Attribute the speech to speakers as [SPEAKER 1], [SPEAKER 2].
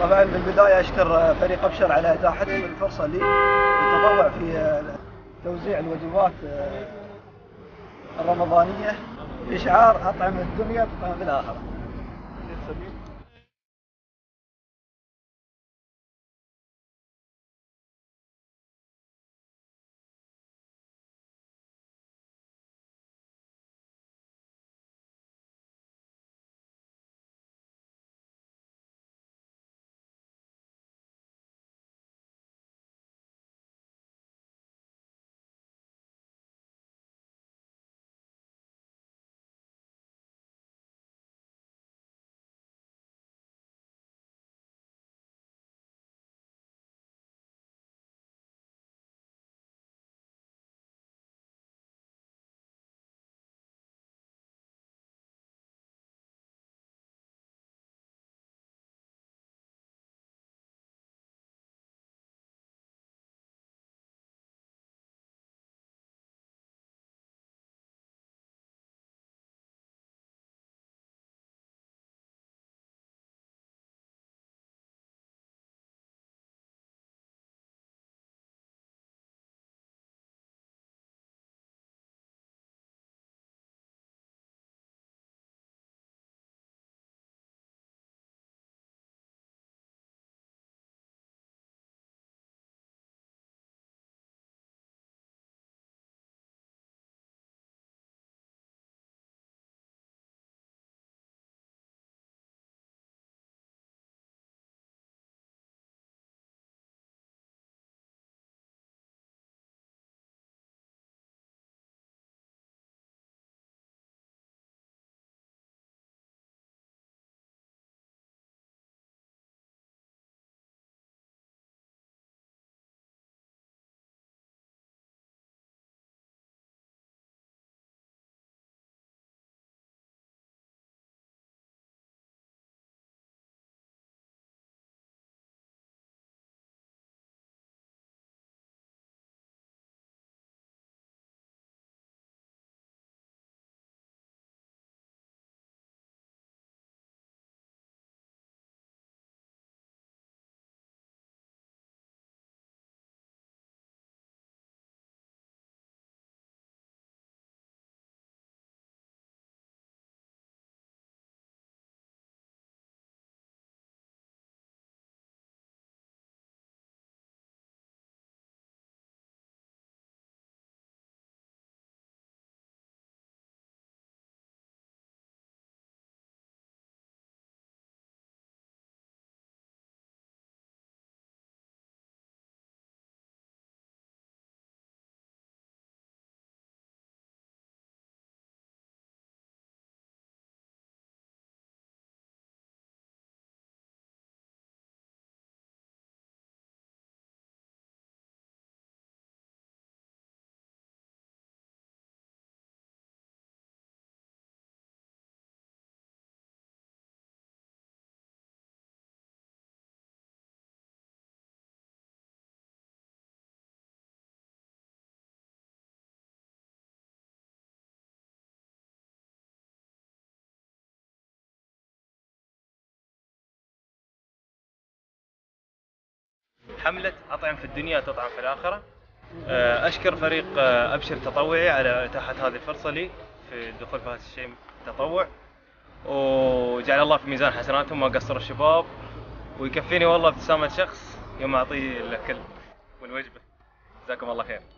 [SPEAKER 1] طبعا بالبداية أشكر فريق أبشر على إتاحتهم الفرصة لي للتطوع في توزيع الوجبات الرمضانية بشعار أطعم الدنيا تطعم بالآخرة.
[SPEAKER 2] حملة أطعم في الدنيا تطعم في الآخرة. أشكر فريق أبشر تطوعي على إتاحة هذه الفرصة لي في الدخول في هذا الشيء التطوع، وجعل الله في ميزان حسناتهم ما قصروا الشباب، ويكفيني والله ابتسامة شخص يوم أعطيه الأكل والوجبة. جزاكم الله خير.